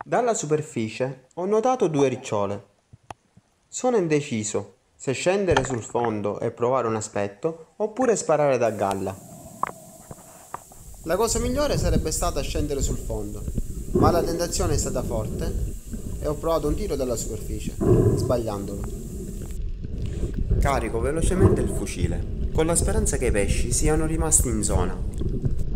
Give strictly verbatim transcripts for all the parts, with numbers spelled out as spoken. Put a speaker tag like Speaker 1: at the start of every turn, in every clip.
Speaker 1: Dalla superficie ho notato due ricciole. Sono indeciso se scendere sul fondo e provare un aspetto oppure sparare da galla. La cosa migliore sarebbe stata scendere sul fondo, ma la tentazione è stata forte e ho provato un tiro dalla superficie, sbagliandolo. Carico velocemente il fucile, con la speranza che i pesci siano rimasti in zona.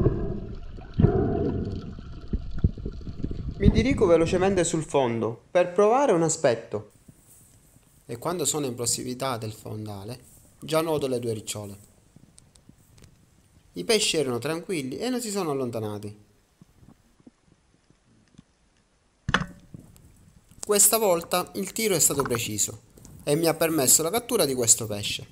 Speaker 1: Mi dirigo velocemente sul fondo per provare un aspetto. E quando sono in prossimità del fondale, già noto le due ricciole. I pesci erano tranquilli e non si sono allontanati. Questa volta il tiro è stato preciso e mi ha permesso la cattura di questo pesce.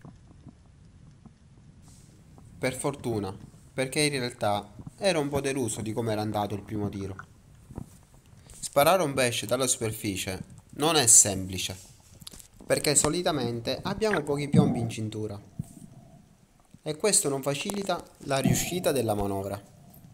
Speaker 1: Per fortuna, perché in realtà ero un po' deluso di come era andato il primo tiro. Sparare un pesce dalla superficie non è semplice, perché solitamente abbiamo pochi piombi in cintura e questo non facilita la riuscita della manovra.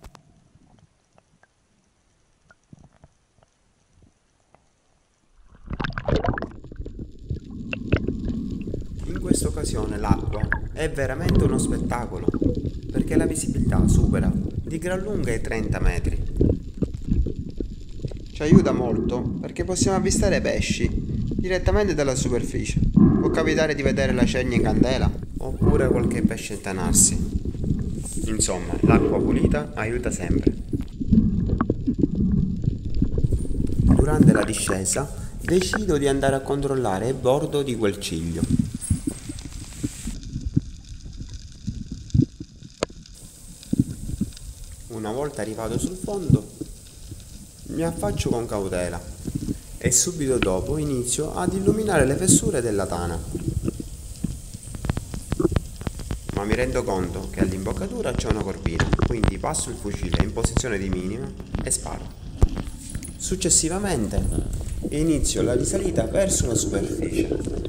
Speaker 1: In questa occasione l'acqua è veramente uno spettacolo, perché la visibilità supera di gran lunga i trenta metri. Ci aiuta molto perché possiamo avvistare pesci direttamente dalla superficie. Può capitare di vedere la cegna in candela oppure qualche pesce intanarsi. Insomma, l'acqua pulita aiuta sempre. Durante la discesa decido di andare a controllare il bordo di quel ciglio. Una volta arrivato sul fondo mi affaccio con cautela e subito dopo inizio ad illuminare le fessure della tana. Ma mi rendo conto che all'imboccatura c'è una corvina, quindi passo il fucile in posizione di minima e sparo. Successivamente inizio la risalita verso la superficie.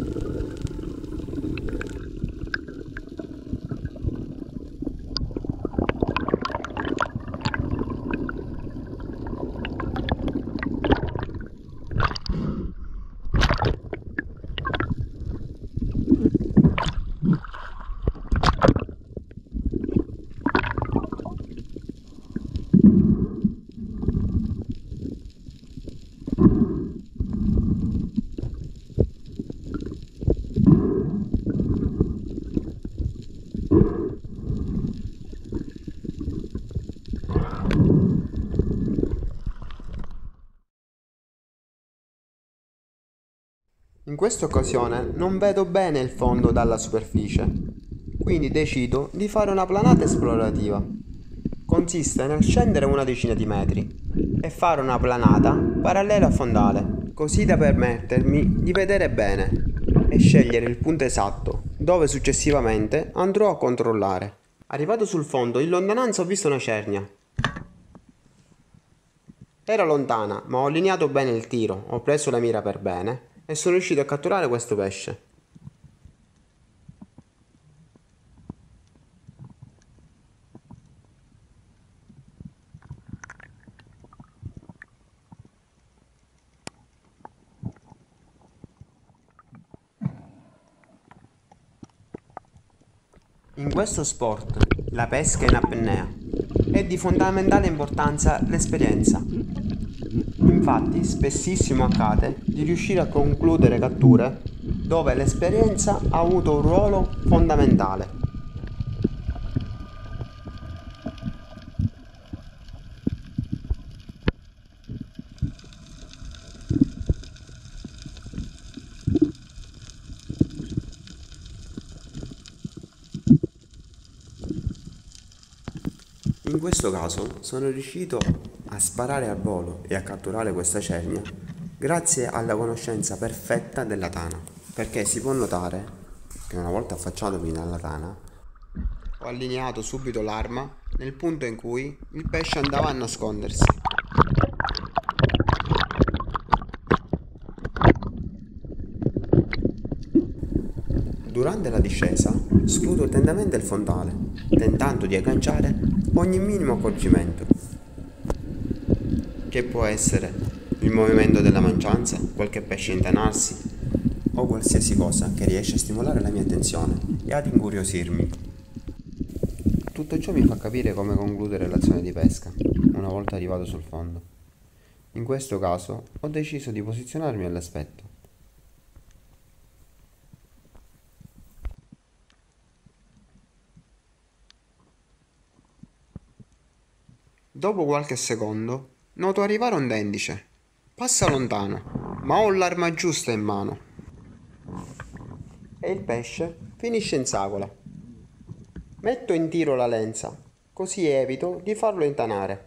Speaker 1: In questa occasione non vedo bene il fondo dalla superficie, quindi decido di fare una planata esplorativa. Consiste nel scendere una decina di metri e fare una planata parallela al fondale, così da permettermi di vedere bene e scegliere il punto esatto, dove successivamente andrò a controllare. Arrivato sul fondo, in lontananza ho visto una cernia. Era lontana, ma ho allineato bene il tiro, ho preso la mira per bene e sono riuscito a catturare questo pesce. In questo sport, la pesca in apnea, è di fondamentale importanza l'esperienza. Infatti, spessissimo accade di riuscire a concludere catture dove l'esperienza ha avuto un ruolo fondamentale. In questo caso sono riuscito a sparare al volo e a catturare questa cernia grazie alla conoscenza perfetta della tana, perché si può notare che una volta affacciatomi dalla tana ho allineato subito l'arma nel punto in cui il pesce andava a nascondersi. Durante la discesa scruto attentamente il fondale, tentando di agganciare ogni minimo accorgimento. che può essere il movimento della mangianza, qualche pesce intanarsi o qualsiasi cosa che riesce a stimolare la mia attenzione e ad incuriosirmi. Tutto ciò mi fa capire come concludere l'azione di pesca una volta arrivato sul fondo. In questo caso ho deciso di posizionarmi all'aspetto. Dopo qualche secondo noto arrivare un dendice. Passa lontano, ma ho l'arma giusta in mano. E il pesce finisce in sagola. Metto in tiro la lenza, così evito di farlo intanare.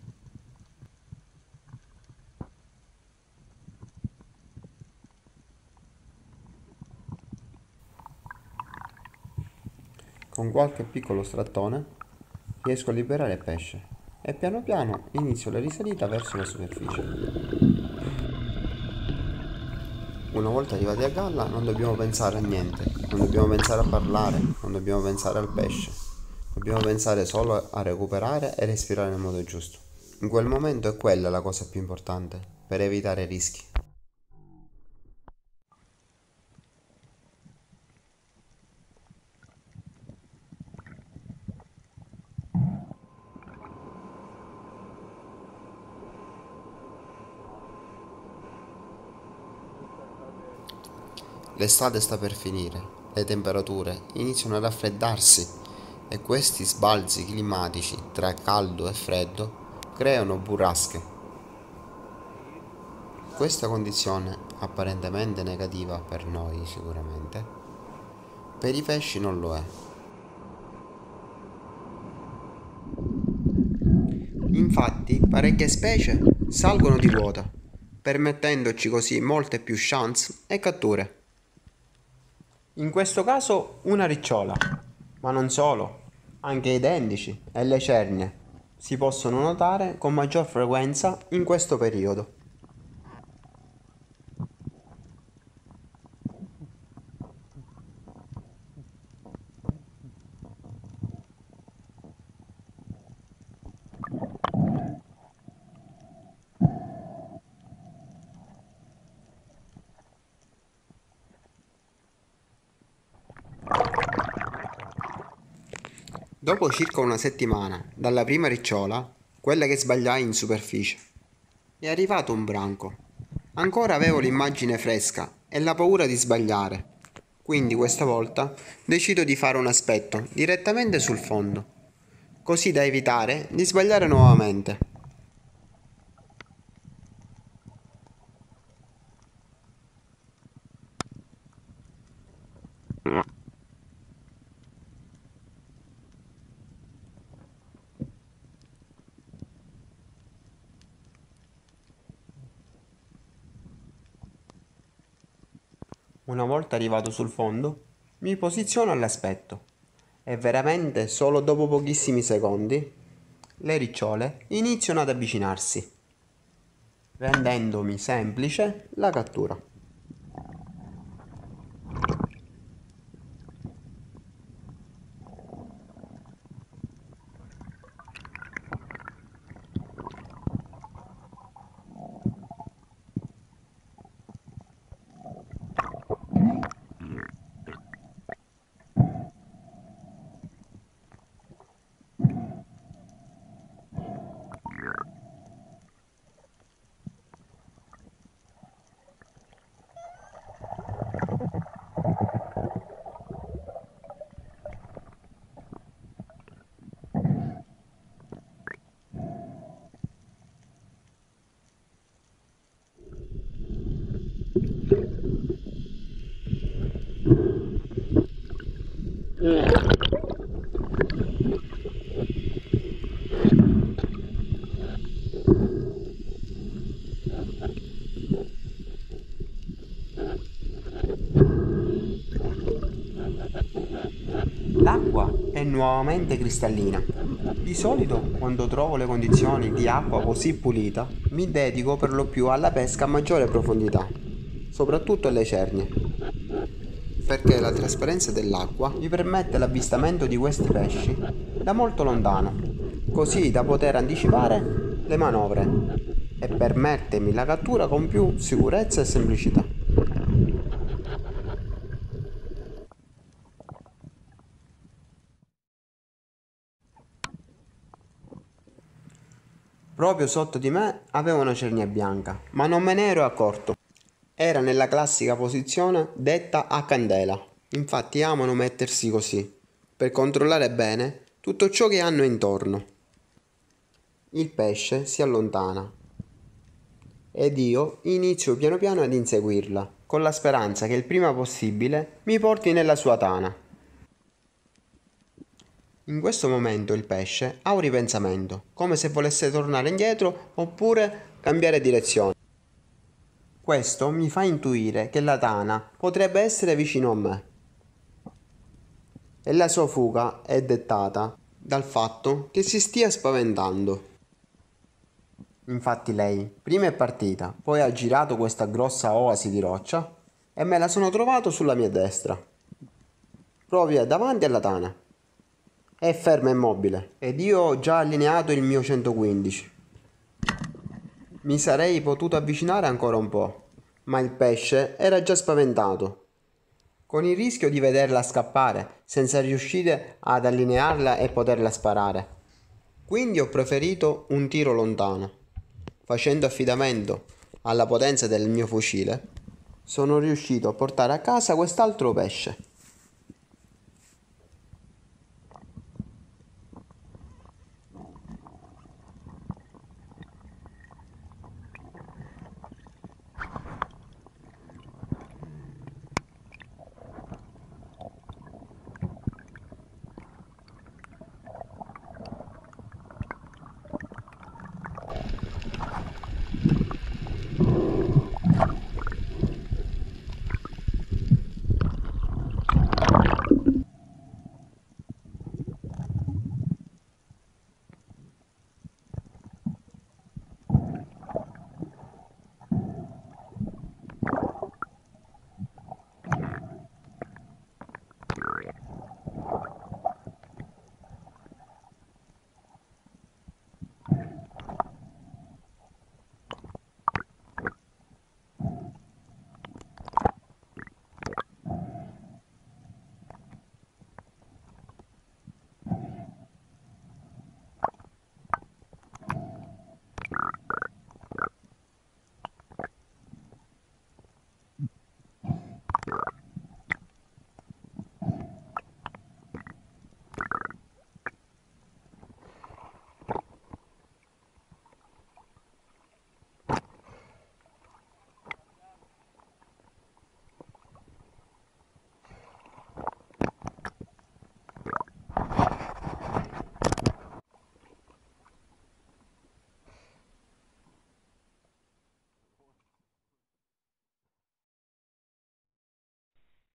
Speaker 1: Con qualche piccolo strattone riesco a liberare il pesce e piano piano inizio la risalita verso la superficie. Una volta arrivati a galla non dobbiamo pensare a niente, non dobbiamo pensare a parlare, non dobbiamo pensare al pesce, dobbiamo pensare solo a recuperare e respirare nel modo giusto. In quel momento è quella la cosa più importante per evitare rischi. L'estate sta per finire, le temperature iniziano a raffreddarsi e questi sbalzi climatici tra caldo e freddo creano burrasche. Questa condizione, apparentemente negativa per noi sicuramente, per i pesci non lo è. Infatti, parecchie specie salgono di quota, permettendoci così molte più chance e catture. In questo caso una ricciola, ma non solo, anche i dendici e le cernie si possono notare con maggior frequenza in questo periodo. Dopo circa una settimana dalla prima ricciola, quella che sbagliai in superficie, è arrivato un branco. Ancora avevo l'immagine fresca e la paura di sbagliare, quindi questa volta decido di fare un aspetto direttamente sul fondo, così da evitare di sbagliare nuovamente. Una volta arrivato sul fondo, mi posiziono all'aspetto e veramente solo dopo pochissimi secondi le ricciole iniziano ad avvicinarsi, rendendomi semplice la cattura. L'acqua è nuovamente cristallina. Di solito, quando trovo le condizioni di acqua così pulita, mi dedico per lo più alla pesca a maggiore profondità, soprattutto alle cernie, perché la trasparenza dell'acqua mi permette l'avvistamento di questi pesci da molto lontano, così da poter anticipare le manovre e permettermi la cattura con più sicurezza e semplicità. Proprio sotto di me avevo una cernia bianca, ma non me ne ero accorto. Era nella classica posizione detta a candela. Infatti amano mettersi così, per controllare bene tutto ciò che hanno intorno. Il pesce si allontana ed io inizio piano piano ad inseguirla, con la speranza che il prima possibile mi porti nella sua tana. In questo momento il pesce ha un ripensamento, come se volesse tornare indietro oppure cambiare direzione. Questo mi fa intuire che la tana potrebbe essere vicino a me e la sua fuga è dettata dal fatto che si stia spaventando. Infatti lei prima è partita, poi ha girato questa grossa oasi di roccia e me la sono trovato sulla mia destra, proprio davanti alla tana. È ferma e immobile ed io ho già allineato il mio centoquindici. Mi sarei potuto avvicinare ancora un po', ma il pesce era già spaventato, con il rischio di vederla scappare senza riuscire ad allinearla e poterla sparare. Quindi ho preferito un tiro lontano. Facendo affidamento alla potenza del mio fucile, sono riuscito a portare a casa quest'altro pesce.